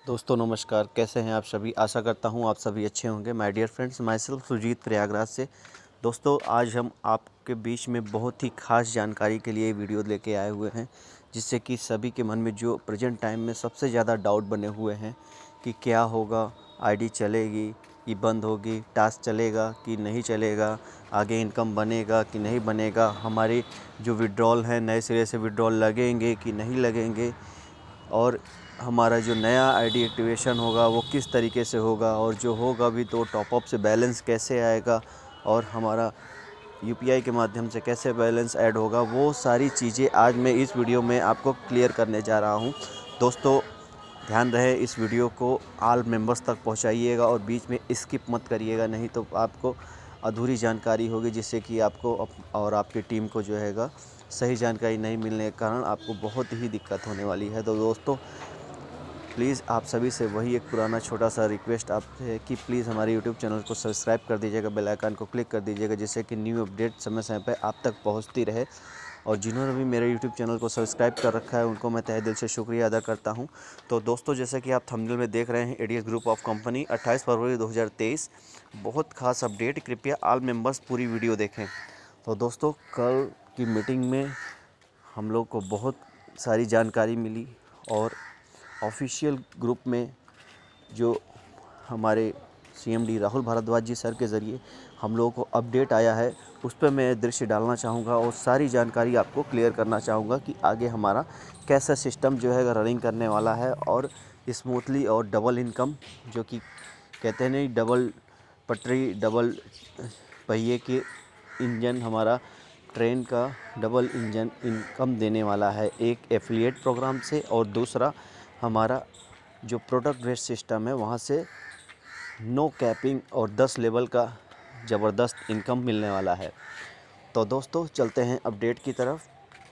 दोस्तों नमस्कार, कैसे हैं आप सभी। आशा करता हूं आप सभी अच्छे होंगे। My dear friends, myself Sujeet Prayagraj से। दोस्तों आज हम आपके बीच में बहुत ही खास जानकारी के लिए वीडियो लेके आए हुए हैं, जिससे कि सभी के मन में जो प्रेजेंट टाइम में सबसे ज़्यादा डाउट बने हुए हैं कि क्या होगा, आईडी चलेगी कि बंद होगी, टास्क चलेगा कि नहीं चलेगा, आगे इनकम बनेगा कि नहीं बनेगा, हमारे जो विड्रॉल हैं नए सिरे से विड्रॉल लगेंगे कि नहीं लगेंगे, और हमारा जो नया आईडी एक्टिवेशन होगा वो किस तरीके से होगा, और जो होगा भी तो टॉपअप से बैलेंस कैसे आएगा, और हमारा यूपीआई के माध्यम से कैसे बैलेंस ऐड होगा, वो सारी चीज़ें आज मैं इस वीडियो में आपको क्लियर करने जा रहा हूं। दोस्तों ध्यान रहे, इस वीडियो को ऑल मेंबर्स तक पहुंचाइएगा और बीच में स्किप मत करिएगा, नहीं तो आपको अधूरी जानकारी होगी, जिससे कि आपको और आपकी टीम को जो हैगा सही जानकारी नहीं मिलने के कारण आपको बहुत ही दिक्कत होने वाली है। तो दोस्तों प्लीज़ आप सभी से वही एक पुराना छोटा सा रिक्वेस्ट आपसे है कि प्लीज़ हमारे यूट्यूब चैनल को सब्सक्राइब कर दीजिएगा, बेल आइकन को क्लिक कर दीजिएगा, जिससे कि न्यू अपडेट समय समय पर आप तक पहुंचती रहे। और जिन्होंने भी मेरे यूट्यूब चैनल को सब्सक्राइब कर रखा है उनको मैं तहे दिल से शुक्रिया अदा करता हूं। तो दोस्तों जैसे कि आप थंबनेल में देख रहे हैं, एडीएस ग्रुप ऑफ कंपनी 28 फरवरी 2023 बहुत खास अपडेट, कृपया ऑल मेंबर्स पूरी वीडियो देखें। तो दोस्तों कल की मीटिंग में हम लोग को बहुत सारी जानकारी मिली, और ऑफिशियल ग्रुप में जो हमारे सीएमडी राहुल भारद्वाज जी सर के ज़रिए हम लोगों को अपडेट आया है, उस पर मैं दृश्य डालना चाहूँगा और सारी जानकारी आपको क्लियर करना चाहूँगा कि आगे हमारा कैसा सिस्टम जो है रनिंग करने वाला है, और स्मूथली और डबल इनकम, जो कि कहते हैं नहीं, डबल पटरी डबल पहिए के इंजन, हमारा ट्रेन का डबल इंजन इनकम देने वाला है, एक एफिलिएट प्रोग्राम से, और दूसरा हमारा जो प्रोडक्ट बेस्ड सिस्टम है वहाँ से नो कैपिंग और 10 लेवल का ज़बरदस्त इनकम मिलने वाला है। तो दोस्तों चलते हैं अपडेट की तरफ।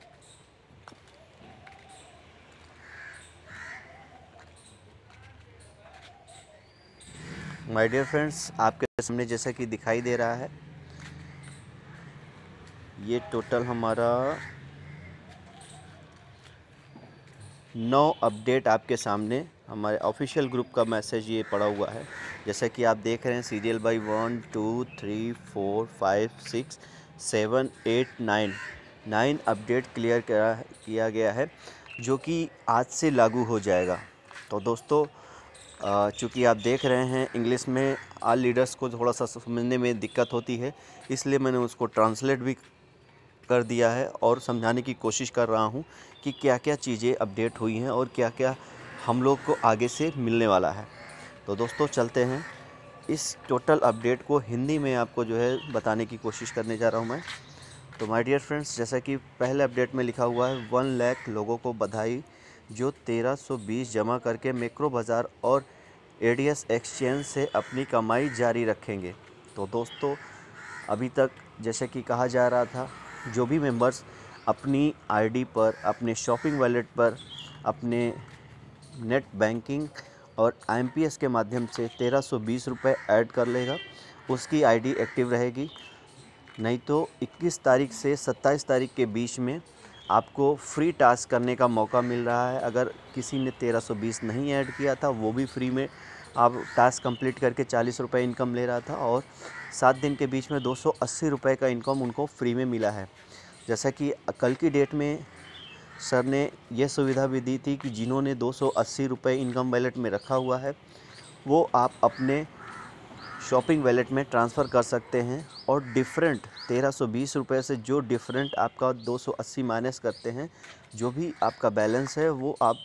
माय डियर फ्रेंड्स, आपके सामने जैसा कि दिखाई दे रहा है, ये टोटल हमारा 9 अपडेट आपके सामने हमारे ऑफिशियल ग्रुप का मैसेज ये पड़ा हुआ है। जैसा कि आप देख रहे हैं, सीरियल बाई 1 2 3 4 5 6 7 8 9 अपडेट क्लियर किया गया है, जो कि आज से लागू हो जाएगा। तो दोस्तों चूँकि आप देख रहे हैं इंग्लिश में ऑल लीडर्स को थोड़ा सा समझने में दिक्कत होती है, इसलिए मैंने उसको ट्रांसलेट भी कर दिया है और समझाने की कोशिश कर रहा हूं कि क्या क्या चीज़ें अपडेट हुई हैं और क्या क्या हम लोग को आगे से मिलने वाला है। तो दोस्तों चलते हैं, इस टोटल अपडेट को हिंदी में आपको जो है बताने की कोशिश करने जा रहा हूं मैं। तो माय डियर फ्रेंड्स, जैसा कि पहले अपडेट में लिखा हुआ है, 1 लाख लोगों को बधाई जो 1320 जमा करके मैक्रो बाज़ार और एडीएस एक्सचेंज से अपनी कमाई जारी रखेंगे। तो दोस्तों अभी तक जैसे कि कहा जा रहा था, जो भी मेंबर्स अपनी आईडी पर, अपने शॉपिंग वॉलेट पर, अपने नेट बैंकिंग और आईएमपीएस के माध्यम से 1320 रुपये ऐड कर लेगा, उसकी आईडी एक्टिव रहेगी। नहीं तो 21 तारीख से 27 तारीख के बीच में आपको फ्री टास्क करने का मौका मिल रहा है। अगर किसी ने 1320 नहीं ऐड किया था, वो भी फ्री में आप टास्क कंप्लीट करके 40 रुपये इनकम ले रहा था, और 7 दिन के बीच में 280 रुपये का इनकम उनको फ्री में मिला है। जैसा कि कल की डेट में सर ने यह सुविधा भी दी थी कि जिन्होंने 280 रुपये इनकम वैलेट में रखा हुआ है, वो आप अपने शॉपिंग वैलेट में ट्रांसफ़र कर सकते हैं, और डिफरेंट 1320 रुपये से जो डिफरेंट आपका 280 माइनस करते हैं, जो भी आपका बैलेंस है वो आप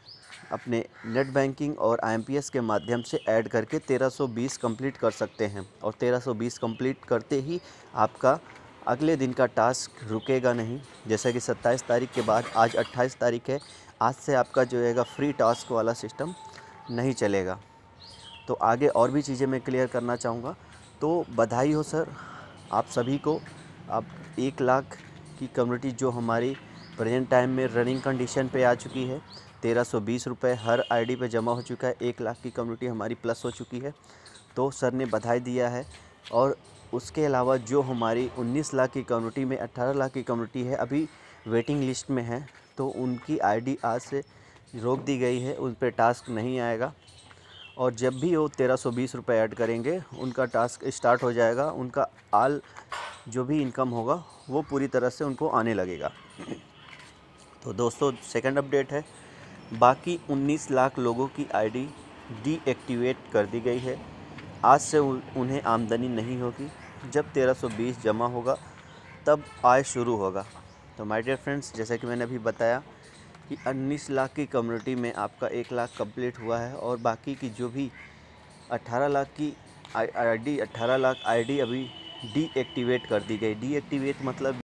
अपने नेट बैंकिंग और आईएमपीएस के माध्यम से ऐड करके 1320 कंप्लीट कर सकते हैं। और 1320 कंप्लीट करते ही आपका अगले दिन का टास्क रुकेगा नहीं। जैसा कि 27 तारीख के बाद आज 28 तारीख है, आज से आपका जो है फ्री टास्क वाला सिस्टम नहीं चलेगा। तो आगे और भी चीज़ें मैं क्लियर करना चाहूँगा। तो बधाई हो सर आप सभी को। अब 1 लाख की कम्युनिटी जो हमारी प्रेजेंट टाइम में रनिंग कंडीशन पे आ चुकी है, 1320 रुपये हर आईडी पे जमा हो चुका है, 1 लाख की कम्युनिटी हमारी प्लस हो चुकी है। तो सर ने बधाई दिया है। और उसके अलावा जो हमारी 19 लाख की कम्युनिटी में 18 लाख की कम्युनिटी है, अभी वेटिंग लिस्ट में है, तो उनकी आईडी आज से रोक दी गई है, उन पे टास्क नहीं आएगा। और जब भी वो 1320 रुपये ऐड करेंगे उनका टास्क स्टार्ट हो जाएगा, उनका आल जो भी इनकम होगा वो पूरी तरह से उनको आने लगेगा। तो दोस्तों सेकंड अपडेट है, बाकी 19 लाख लोगों की आईडी डीएक्टिवेट कर दी गई है। आज से उन्हें आमदनी नहीं होगी, जब 1320 जमा होगा तब आय शुरू होगा। तो माय डियर फ्रेंड्स, जैसा कि मैंने अभी बताया कि 19 लाख की कम्युनिटी में आपका 1 लाख कंप्लीट हुआ है और बाकी की जो भी 18 लाख की आईडी 18 लाख आईडी अभी डीएक्टिवेट कर दी गई। डीएक्टिवेट मतलब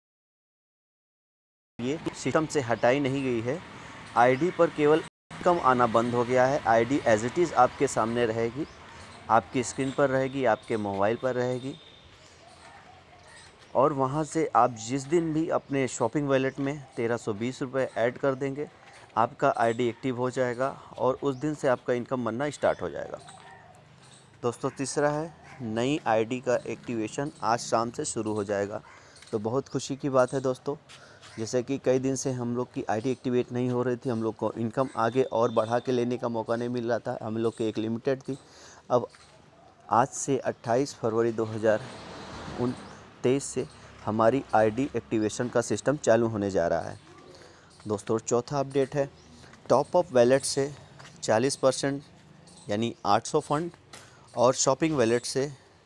ये सिस्टम से हटाई नहीं गई है, आईडी पर केवल इनकम आना बंद हो गया है। आईडी एज इट इज़ आपके सामने रहेगी, आपकी स्क्रीन पर रहेगी, आपके मोबाइल पर रहेगी और वहाँ से आप जिस दिन भी अपने शॉपिंग वॉलेट में 1320 रुपये ऐड कर देंगे आपका आईडी एक्टिव हो जाएगा और उस दिन से आपका इनकम बनना स्टार्ट हो जाएगा। दोस्तों तीसरा है, नई आईडी का एक्टिवेशन आज शाम से शुरू हो जाएगा। तो बहुत खुशी की बात है दोस्तों, जैसे कि कई दिन से हम लोग की आईडी एक्टिवेट नहीं हो रही थी, हम लोग को इनकम आगे और बढ़ा के लेने का मौका नहीं मिल रहा था, हम लोग की एक लिमिटेड थी। अब आज से 28 फरवरी 2023 से हमारी आईडी एक्टिवेशन का सिस्टम चालू होने जा रहा है। दोस्तों चौथा अपडेट है, टॉप अप वैलेट से 40% यानी 800 फ़ंड और शॉपिंग वैलेट से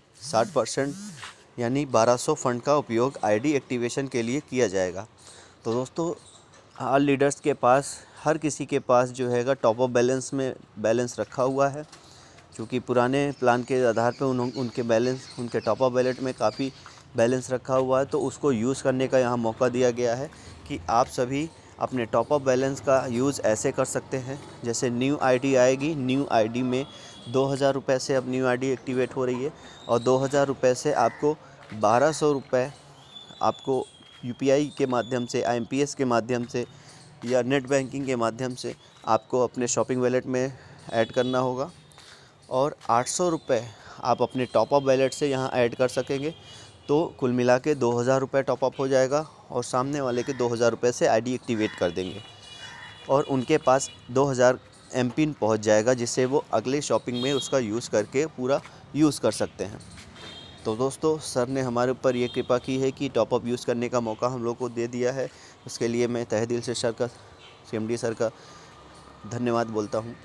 60% यानी 1200 फ़ंड का उपयोग आईडी एक्टिवेशन के लिए किया जाएगा। तो दोस्तों ऑल लीडर्स के पास, हर किसी के पास जो हैगा टॉप अप बैलेंस में बैलेंस रखा हुआ है, क्योंकि पुराने प्लान के आधार पे उनके बैलेंस, उनके टॉप अप वैलेट में काफ़ी बैलेंस रखा हुआ है, तो उसको यूज़ करने का यहाँ मौका दिया गया है कि आप सभी अपने टॉप अप बैलेंस का यूज़ ऐसे कर सकते हैं। जैसे न्यू आईडी आएगी, न्यू आईडी में 2000 रुपये से अब न्यू आईडी एक्टिवेट हो रही है और 2000 रुपये से आपको 1200 रुपये आपको यूपीआई के माध्यम से, आईएमपीएस के माध्यम से या नेट बैंकिंग के माध्यम से आपको अपने शॉपिंग वॉलेट में ऐड करना होगा और 800 रुपये आप अपने टॉप अप वॉलेट से यहाँ ऐड कर सकेंगे। तो कुल मिला के 2000 रुपये टॉप अप हो जाएगा और सामने वाले के 2000 रुपये से आईडी एक्टिवेट कर देंगे और उनके पास 2000 एमपिन पहुँच जाएगा, जिससे वो अगले शॉपिंग में उसका यूज़ करके पूरा यूज़ कर सकते हैं। तो दोस्तों सर ने हमारे ऊपर ये कृपा की है कि टॉप अप यूज़ करने का मौका हम लोग को दे दिया है, उसके लिए मैं तहे दिल से सर का, CMD सर का धन्यवाद बोलता हूँ।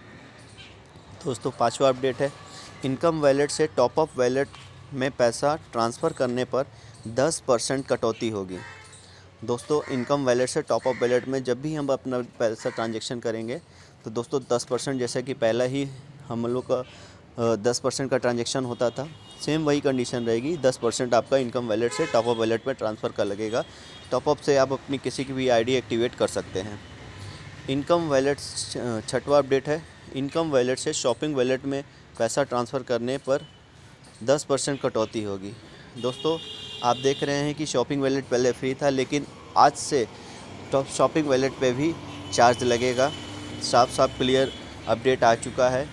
दोस्तों पांचवा अपडेट है, इनकम वैलेट से टॉप अप वैलेट में पैसा ट्रांसफ़र करने पर 10% कटौती होगी। दोस्तों इनकम वैलेट से टॉप अप वैलेट में जब भी हम अपना पैसा ट्रांजैक्शन करेंगे तो दोस्तों 10%, जैसे कि पहला ही हम लोग का 10% का ट्रांजैक्शन होता था, सेम वही कंडीशन रहेगी। 10% आपका इनकम वैलेट से टॉप अप वैलेट में ट्रांसफ़र कर लगेगा। टॉप अप से आप अपनी किसी की भी आईडी एक्टिवेट कर सकते हैं। इनकम वैलेट छठवां अपडेट है, इनकम वैलेट से शॉपिंग वैलेट में पैसा ट्रांसफ़र करने पर 10% कटौती होगी। दोस्तों आप देख रहे हैं कि शॉपिंग वैलेट पहले फ्री था, लेकिन आज से टॉप शॉपिंग वैलेट पे भी चार्ज लगेगा। साफ साफ क्लियर अपडेट आ चुका है,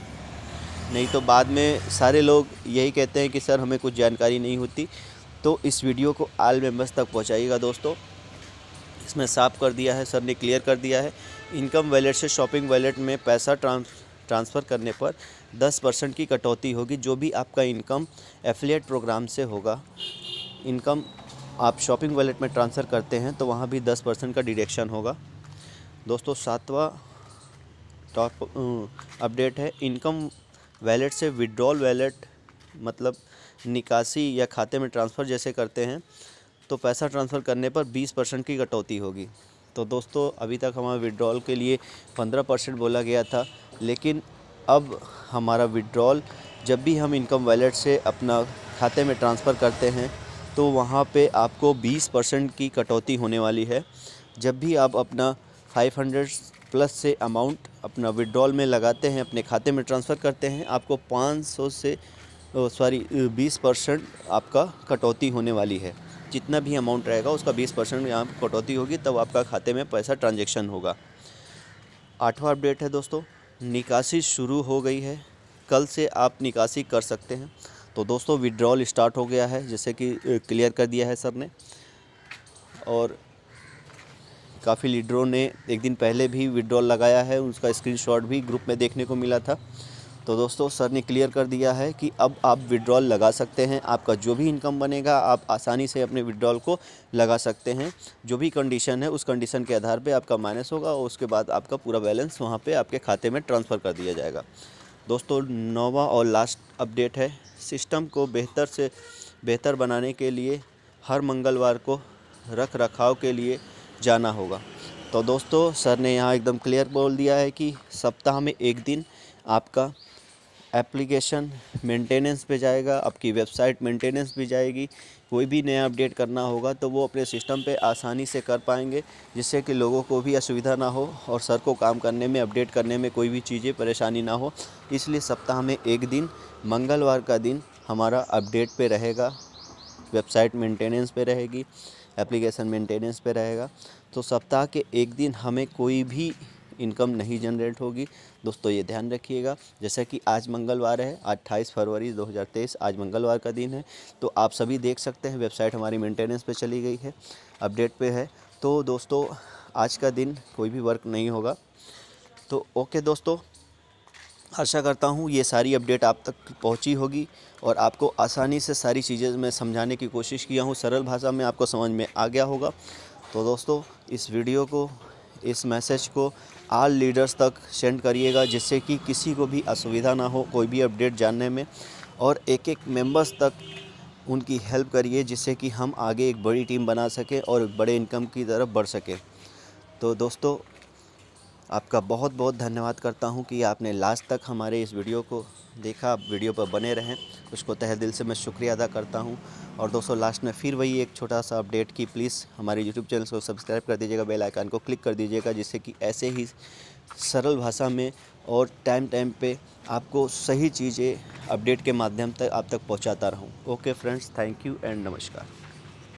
नहीं तो बाद में सारे लोग यही कहते हैं कि सर हमें कुछ जानकारी नहीं होती। तो इस वीडियो को ऑल मेंबर्स तक पहुंचाइएगा दोस्तों, इसमें साफ कर दिया है, सर ने क्लियर कर दिया है। इनकम वैलेट से शॉपिंग वैलेट में पैसा ट्रांसफ़र करने पर 10% की कटौती होगी। जो भी आपका इनकम एफिलिएट प्रोग्राम से होगा, इनकम आप शॉपिंग वैलेट में ट्रांसफ़र करते हैं तो वहाँ भी 10% का डिडक्शन होगा। दोस्तों सातवां टॉप अपडेट है, इनकम वैलेट से विड्रॉल वैलेट मतलब निकासी या खाते में ट्रांसफ़र जैसे करते हैं तो पैसा ट्रांसफ़र करने पर 20% की कटौती होगी। तो दोस्तों अभी तक हमारा विड्रॉल के लिए 15% बोला गया था, लेकिन अब हमारा विड्रॉल जब भी हम इनकम वैलेट से अपना खाते में ट्रांसफ़र करते हैं तो वहाँ पे आपको 20% की कटौती होने वाली है। जब भी आप अपना 500 प्लस से अमाउंट अपना विड्रॉल में लगाते हैं, अपने खाते में ट्रांसफ़र करते हैं, आपको 500 से 20% आपका कटौती होने वाली है। जितना भी अमाउंट रहेगा उसका 20% यहाँ पर कटौती होगी, तब आपका खाते में पैसा ट्रांजैक्शन होगा। आठवां अपडेट है दोस्तों, निकासी शुरू हो गई है, कल से आप निकासी कर सकते हैं। तो दोस्तों विड्रॉल स्टार्ट हो गया है, जैसे कि क्लियर कर दिया है सर ने, और काफ़ी लीडरों ने एक दिन पहले भी विड्रॉल लगाया है, उसका स्क्रीनशॉट भी ग्रुप में देखने को मिला था। तो दोस्तों सर ने क्लियर कर दिया है कि अब आप विड्रॉल लगा सकते हैं। आपका जो भी इनकम बनेगा आप आसानी से अपने विड्रॉल को लगा सकते हैं। जो भी कंडीशन है उस कंडीशन के आधार पे आपका माइनस होगा और उसके बाद आपका पूरा बैलेंस वहाँ पे आपके खाते में ट्रांसफ़र कर दिया जाएगा। दोस्तों 9वां और लास्ट अपडेट है, सिस्टम को बेहतर से बेहतर बनाने के लिए हर मंगलवार को रख रखाव के लिए जाना होगा। तो दोस्तों सर ने यहाँ एकदम क्लियर बोल दिया है कि सप्ताह में एक दिन आपका एप्लीकेशन मेंटेनेंस पे जाएगा, आपकी वेबसाइट मेंटेनेंस भी जाएगी। कोई भी नया अपडेट करना होगा तो वो अपने सिस्टम पे आसानी से कर पाएंगे, जिससे कि लोगों को भी असुविधा ना हो और सर को काम करने में, अपडेट करने में कोई भी चीज़ें परेशानी ना हो। इसलिए सप्ताह में एक दिन मंगलवार का दिन हमारा अपडेट पे रहेगा, वेबसाइट मेंटेनेंस पे रहेगी, एप्लीकेशन मेंटेनेंस पे रहेगा। तो सप्ताह के एक दिन हमें कोई भी इनकम नहीं जनरेट होगी। दोस्तों ये ध्यान रखिएगा। जैसा कि आज मंगलवार है, 28 फरवरी 2023 आज मंगलवार का दिन है। तो आप सभी देख सकते हैं वेबसाइट हमारी मेंटेनेंस पे चली गई है, अपडेट पे है। तो दोस्तों आज का दिन कोई भी वर्क नहीं होगा। तो ओके दोस्तों, आशा करता हूँ ये सारी अपडेट आप तक पहुँची होगी और आपको आसानी से सारी चीज़ें मैं समझाने की कोशिश किया हूँ, सरल भाषा में आपको समझ में आ गया होगा। तो दोस्तों इस वीडियो को, इस मैसेज को ऑल लीडर्स तक सेंड करिएगा, जिससे कि किसी को भी असुविधा ना हो कोई भी अपडेट जानने में, और एक एक मेंबर्स तक उनकी हेल्प करिए, जिससे कि हम आगे एक बड़ी टीम बना सकें और बड़े इनकम की तरफ बढ़ सकें। तो दोस्तों आपका बहुत बहुत धन्यवाद करता हूं कि आपने लास्ट तक हमारे इस वीडियो को देखा, आप वीडियो पर बने रहें, उसको तहे दिल से मैं शुक्रिया अदा करता हूं। और दोस्तों लास्ट में फिर वही एक छोटा सा अपडेट कि प्लीज़ हमारे यूट्यूब चैनल को सब्सक्राइब कर दीजिएगा, बेल आइकन को क्लिक कर दीजिएगा, जिससे कि ऐसे ही सरल भाषा में और टाइम पे आपको सही चीज़ें अपडेट के माध्यम तक आप तक पहुँचाता रहूँ। Okay friends, thank you and नमस्कार।